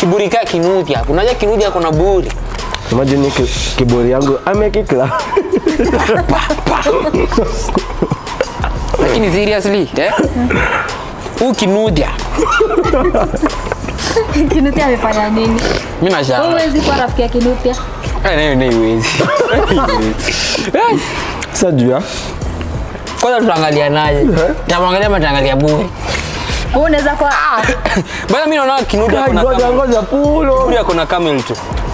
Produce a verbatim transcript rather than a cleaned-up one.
kiburi ka Kinuthia. Unajua Kinuthia kuna buri. Imagine ki, kiburi yangu amekikla. Lakini seriously, eh? U Kinuthia. Kinuthia amefanya nini? Mimi nashangaa. Wewe huwezi kuwa rafiki ya Kinuthia. Eh, nayo ni huwezi. Sajua. Kwanza tuangalia naye. Tuangalia matangalia bure. Wewe unaweza kwa Bana mimi naona Kinuthia kuna ngoja ngoja pulo. Kinuthia kuna camel tu.